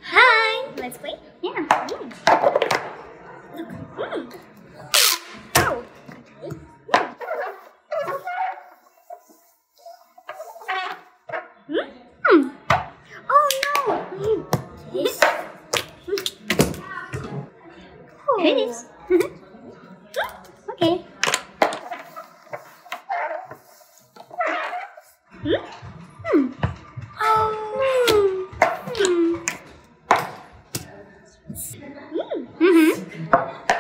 Hi! Let's play? Yeah. Look. Oh. Oh no! Yes. Here it is. Okay. Oh.